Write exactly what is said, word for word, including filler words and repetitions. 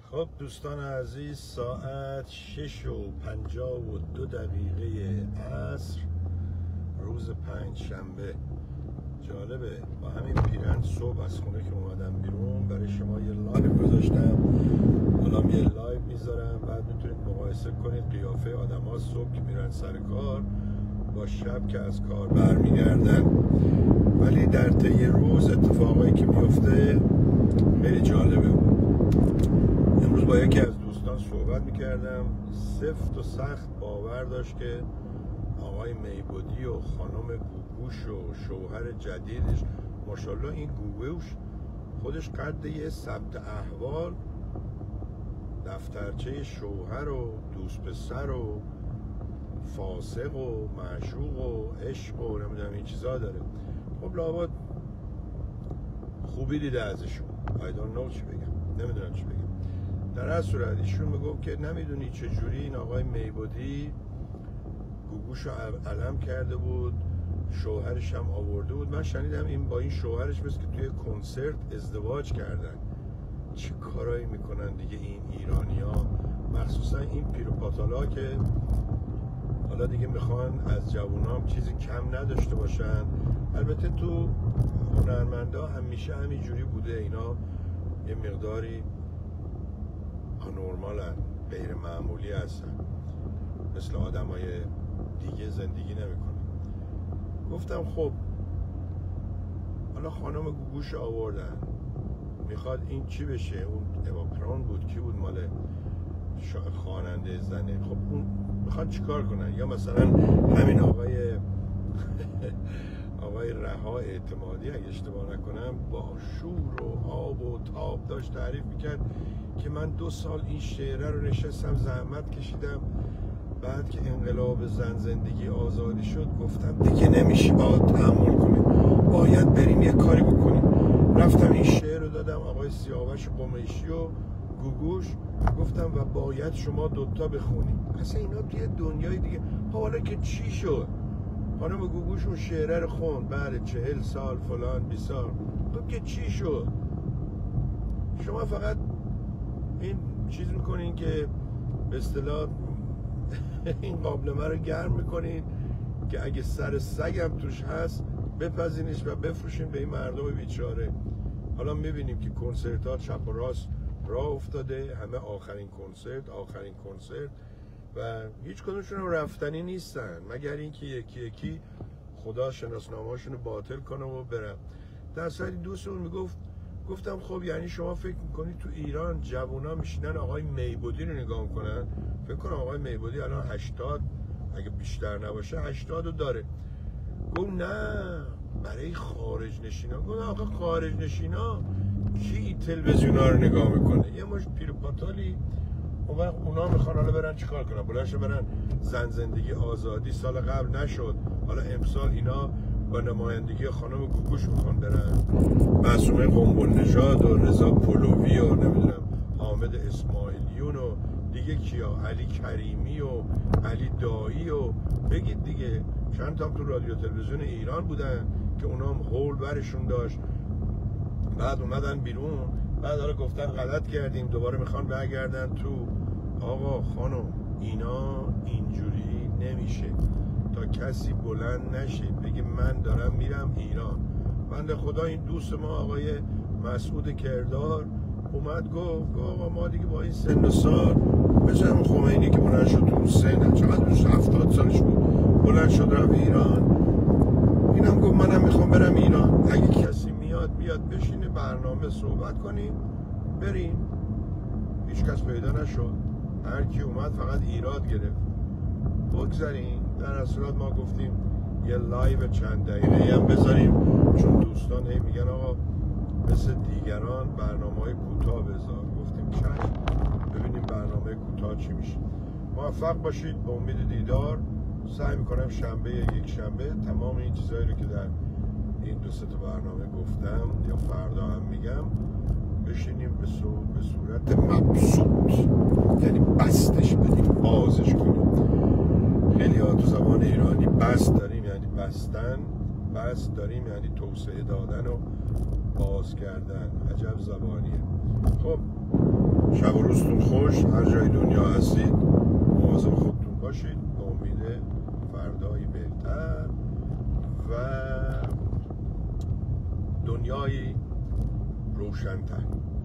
خب دوستان عزیز، ساعت شش و پنجاه و دو دقیقه عصر روز پنج شنبه. جالبه، با همین پیرن صبح از خونه که اومدم بیرون برای شما یه لایو گذاشتم. حالا یه لایو میذارم، بعد میتونید مقایسه کنید قیافه آدم ها صبح که میرن سر کار با شب که از کار برمیگردن. ولی در طی روز اتفاقایی که میفته خیلی جالبه. امروز با یکی از دوستان صحبت میکردم، سفت و سخت باور داشت که آقای میبودی و خانم گوگوش و شوهر جدیدش، ماشاءالله این گوگوش خودش قد یه ثبت احوال، دفترچه شوهر و دوست پسر و فاسق و معشوق و عشق و نمیدونم این چیزا داره. خب لابد خوبی دیده ازشون. I don't know چی بگم، نمیدونم چی بگم. در هر صورت ایشون میگفت که نمیدونی چجوری این آقای میبودی گوگوشو علم کرده بود، شوهرش هم آورده بود. من شنیدم این با این شوهرش مثل که توی کنسرت ازدواج کردن. چه کارایی میکنن دیگه این ایرانی ها، مخصوصا این پیروپاتالا که حالا دیگه میخوان از جوانام چیزی کم نداشته باشن. البته تو هنرمندا همیشه همینجوری بوده، اینا یه مقداری آنورمالن، غیر معمولی هستن، مثل آدم های دیگه زندگی نمیکنن. گفتم خب حالا خانم گوگوش آوردن، میخواد این چی بشه؟ اون اواپران بود، کی بود مال خواننده زنه؟ خب اون میخواد چیکار کنن؟ یا مثلا همین آقای آقای رها اعتمادی اگه اشتباه نکنم با شور و آب و تاب داشت تعریف میکرد که من دو سال این شعره رو نشستم زحمت کشیدم، بعد که انقلاب زن زندگی آزادی شد گفتم دیگه نمیشه، باید تحمل کنیم، باید بریم یه کاری بکنیم. رفتم این شعر رو دادم آقای سیاوش قمیشی و گوگوش، گفتم و باید شما دوتا بخونیم. اصلا اینا توی دنیای دیگه. حالا که چی شد؟ خانم گوگوش اون شعره رو خوند بعد چهل سال فلان بی سال. خب که چی شد؟ شما فقط این چیز میکنین که به اصطلاح این قابلمه رو گرم میکنین که اگه سر سگم توش هست بپزینش و بفروشین به این مردم بیچاره. حالا میبینیم که کنسرت ها چپ و راست راه افتاده، همه آخرین کنسرت آخرین کنسرت و هیچ کدومشون رو رفتنی نیستن، مگر اینکه یکی یکی خدا شناسنامه‌هاشون رو باطل کنه و برم. در صورتی دوستمون میگفت، گفتم خب یعنی شما فکر میکنید تو ایران جوونا میشینن آقای میبودی رو نگاه میکنن؟ فکر کنم آقای میبودی الان هشتاد، اگه بیشتر نباشه هشتاد رو داره. گفت نه برای خارج نشینا. گفت آقا خارج نشینا کی تلویزیون ها رو نگاه میکنه؟ یه مش پیروپاتالی اون وقت اونا میخوان حالا برن چیکار کنن؟ بلنشو برن زن زندگی آزادی سال قبل نشد، حالا امسال اینا با نمایندگی خانم گوگوش میخوان برن. معصومه قنبل نژاد و رضا پلوی و نمیدونم حامد اسماعیلیون و دیگه کیا، علی کریمی و علی دایی و بگید دیگه چند تا تو رادیو تلویزیون ایران بودن که اونا هم هول برشون داشت، بعد اومدن بیرون، بعد حالا گفتن غلط کردیم دوباره میخوان برگردن تو. آقا خانم اینا اینجوری نمیشه. تا کسی بلند نشه بگه من دارم میرم ایران. بنده خدا این دوست ما آقای مسعود کردار اومد گفت آقا ما دیگه با این سن و سال، مثل اون خمینی که بلند شد تو سن چقدر هفتاد سالش بود بلند شد رفت ایران، اینم گفت منم میخوام برم ایران. اگه کسی میاد بیاد بشینه برنامه صحبت کنیم بریم. هیچ کس پیدا نشد، هر کی اومد فقط ایراد گرفت. بگذاریم. در صورت ما گفتیم یه لایو چند دقیقه هم بذاریم، چون دوستان هی میگن آقا مثل دیگران برنامه‌های کوتاه بذار. گفتیم چشم، ببینیم برنامه کوتاه چی میشه. موفق باشید، به امید دیدار. سعی میکنم شنبه یک شنبه تمام این چیزایی رو که در این دو سه تا برنامه گفتم یا فردا هم میگم بشینیم به, به صورت مبسوط، یعنی بستش بدیم، بازش کنیم. خیلی ها تو زبان ایرانی بست داریم یعنی بستن، بست داریم یعنی توسعه دادن و باز کردن. عجب زبانیه. خب شب و روزتون خوش، هر جای دنیا هستید مواظب خودتون باشید، به امید فردایی بهتر و دنیایی روشن‌تر.